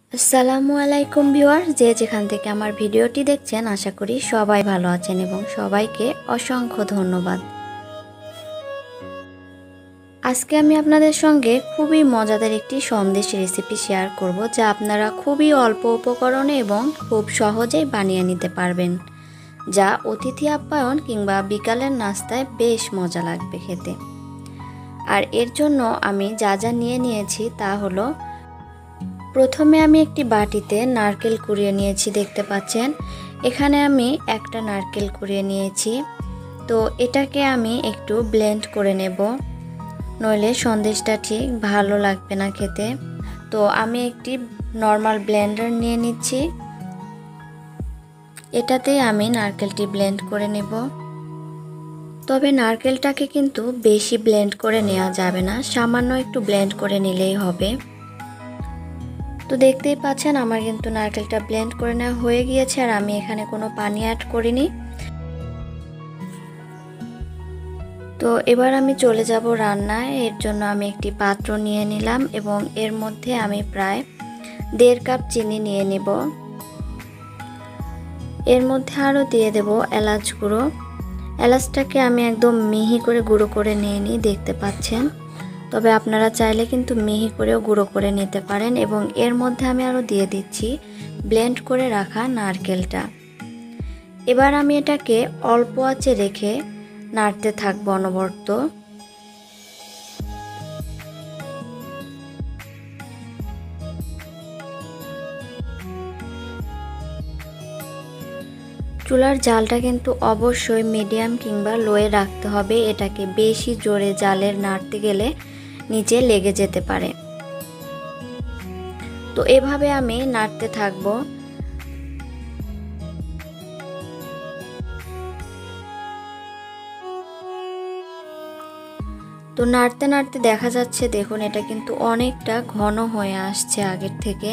আসসালামু আলাইকুম ভিউয়ার, যে যেখান থেকে আমার ভিডিওটি দেখছেন আশা করি সবাই ভালো আছেন এবং সবাইকে অসংখ্য ধন্যবাদ। আজকে আমি আপনাদের সঙ্গে খুবই মজাদার একটি সন্দেশ রেসিপি শেয়ার করব, যা আপনারা খুবই অল্প উপকরণে এবং খুব সহজেই বানিয়ে নিতে পারবেন, যা অতিথি আপ্যায়ন কিংবা বিকালের নাস্তায় বেশ মজা লাগবে খেতে। আর এর জন্য আমি যা যা নিয়ে নিয়েছি তা হলো, প্রথমে আমি একটি বাটিতে নারকেল কুড়িয়ে নিয়েছি, দেখতে পাচ্ছেন এখানে আমি একটা নারকেল কুড়িয়ে নিয়েছি। তো এটাকে আমি একটু ব্লেন্ড করে নেব, নইলে সন্দেশটা ঠিক ভালো লাগবে না খেতে। তো আমি একটি নর্মাল ব্লেন্ডার নিয়ে নিচ্ছি, এটাতেই আমি নারকেলটি ব্লেন্ড করে নেব। তবে নারকেলটাকে কিন্তু বেশি ব্লেন্ড করে নেওয়া যাবে না, সামান্য একটু ব্লেন্ড করে নিলেই হবে। তো দেখতেই পাচ্ছেন আমার কিন্তু নারকেলটা ব্লেন্ড করে নেওয়া হয়ে গিয়েছে, আর আমি এখানে কোনো পানি অ্যাড করিনি। তো এবার আমি চলে যাব রান্নায়। এর জন্য আমি একটি পাত্র নিয়ে নিলাম এবং এর মধ্যে আমি প্রায় 1.5 কাপ চিনি নিয়ে নেব। এর মধ্যে আরও দিয়ে দেব এলাচ গুঁড়ো। এলাচটাকে আমি একদম মিহি করে গুঁড়ো করে নিয়ে নিই, দেখতে পাচ্ছেন। তবে আপনারা চাইলে কিন্তু মিহি করেও গুঁড়ো করে নিতে পারেন। এবং এর মধ্যে আমি আরও দিয়ে দিচ্ছি ব্লেন্ড করে রাখা নারকেলটা। এবার আমি এটাকে অল্প আঁচে রেখে নাড়তে থাকবো অনবরত। চুলার জালটা কিন্তু অবশ্যই মিডিয়াম কিংবা লোয়ে রাখতে হবে, এটাকে বেশি জোরে জালের নাড়তে গেলে নিচে লেগে যেতে পারে। তো এভাবে আমি নাড়তে থাকবো। তো নাড়তে নাড়তে দেখা যাচ্ছে, দেখুন এটা কিন্তু অনেকটা ঘন হয়ে আসছে আগের থেকে।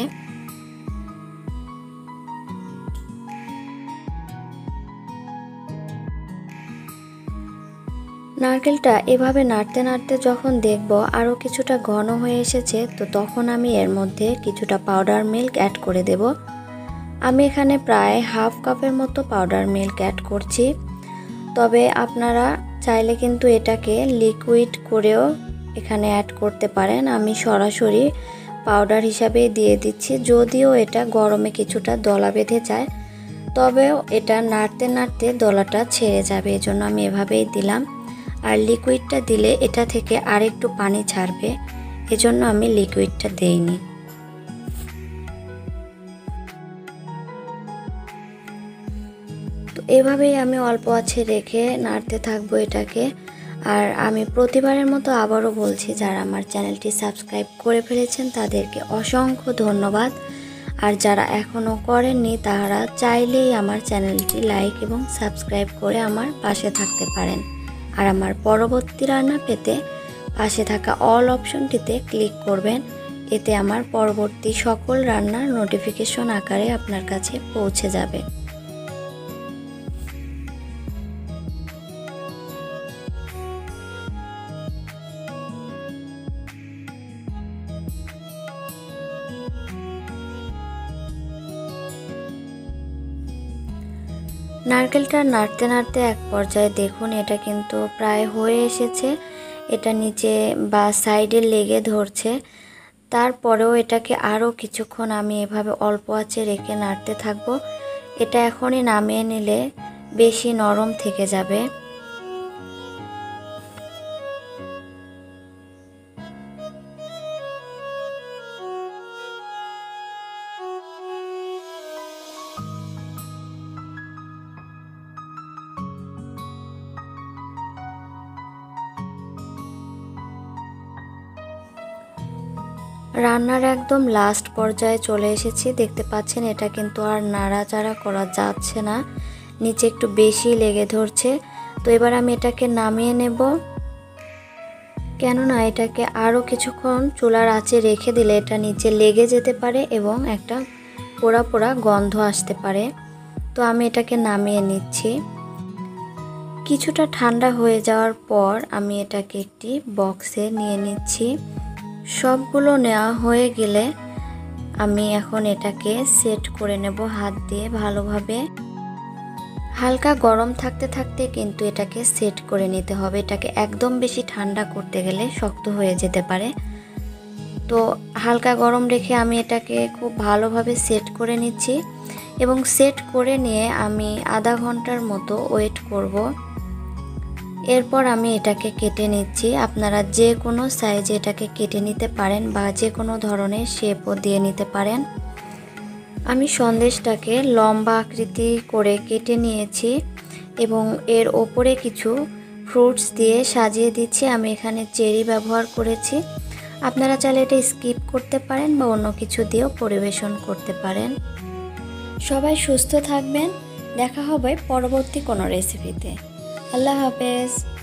নারকেলটা এভাবে নাড়তে নাড়তে যখন দেখব আরও কিছুটা ঘন হয়ে এসেছে, তো তখন আমি এর মধ্যে কিছুটা পাউডার মিল্ক অ্যাড করে দেব। আমি এখানে প্রায় 1/2 কাপের মতো পাউডার মিল্ক অ্যাড করছি। তবে আপনারা চাইলে কিন্তু এটাকে লিকুইড করেও এখানে অ্যাড করতে পারেন। আমি সরাসরি পাউডার হিসাবে দিয়ে দিচ্ছি, যদিও এটা গরমে কিছুটা দলা বেঁধে যায়, তবেও এটা নাড়তে নাড়তে দলাটা ছেড়ে যাবে, এজন্য আমি এভাবেই দিলাম। আর লিকুইডটা দিলে এটা থেকে আরেকটু পানি ছাড়বে, এজন্য আমি লিকুইডটা দেইনি। তো এভাবেই আমি অল্প আঁচে রেখে নাড়তে থাকবো এটাকে। আর আমি প্রতিবারের মতো আবারও বলছি, যারা আমার চ্যানেলটি সাবস্ক্রাইব করে ফেলেছেন তাদেরকে অসংখ্য ধন্যবাদ। আর যারা এখনও করেননি তারা চাইলেই আমার চ্যানেলটি লাইক এবং সাবস্ক্রাইব করে আমার পাশে থাকতে পারেন। আর আমার পরবর্তী রান্না পেতে পাশে থাকা অল অপশনটিতে ক্লিক করবেন, এতে আমার পরবর্তী সকল রান্নার নোটিফিকেশন আকারে আপনার কাছে পৌঁছে যাবে। নারকেলটা নাড়তে নাড়তে এক পর্যায়ে দেখুন এটা কিন্তু প্রায় হয়ে এসেছে, এটা নিচে বা সাইডে লেগে ধরছে। তারপরেও এটাকে আরও কিছুক্ষণ আমি এভাবে অল্প আঁচে রেখে নাড়তে থাকবো। এটা এখনই নামিয়ে নিলে বেশি নরম থেকে যাবে। রান্নার একদম লাস্ট পর্যায়ে চলে এসেছি, দেখতে পাচ্ছেন এটা কিন্তু আর নাড়াচাড়া করা যাচ্ছে না, নিচে একটু বেশি লেগে ধরছে। তো এবার আমি এটাকে নামিয়ে নেব, কেননা এটাকে আরও কিছুক্ষণ চুলার আঁচে রেখে দিলে এটা নিচে লেগে যেতে পারে এবং একটা পোড়া পোড়া গন্ধ আসতে পারে। তো আমি এটাকে নামিয়ে নিচ্ছি। কিছুটা ঠান্ডা হয়ে যাওয়ার পর আমি এটাকে একটি বক্সে নিয়ে নিচ্ছি। সবগুলো নেওয়া হয়ে গেলে আমি এখন এটাকে সেট করে নেব হাত দিয়ে ভালোভাবে। হালকা গরম থাকতে থাকতে কিন্তু এটাকে সেট করে নিতে হবে। এটাকে একদম বেশি ঠান্ডা করতে গেলে শক্ত হয়ে যেতে পারে। তো হালকা গরম রেখে আমি এটাকে খুব ভালোভাবে সেট করে নিচ্ছি এবং সেট করে নিয়ে আমি আধা ঘন্টার মতো ওয়েট করব। এরপর আমি এটাকে কেটে নিচ্ছি। আপনারা যে কোনো সাইজে এটাকে কেটে নিতে পারেন বা যে কোনো ধরনের শেপও দিয়ে নিতে পারেন। আমি সন্দেশটাকে লম্বা আকৃতি করে কেটে নিয়েছি এবং এর ওপরে কিছু ফ্রুটস দিয়ে সাজিয়ে দিচ্ছি। আমি এখানে চেরি ব্যবহার করেছি। আপনারা চাইলে এটা স্কিপ করতে পারেন বা অন্য কিছু দিয়েও পরিবেশন করতে পারেন। সবাই সুস্থ থাকবেন। দেখা হবে পরবর্তী কোনো রেসিপিতে। আল্লাহ হাফেজ।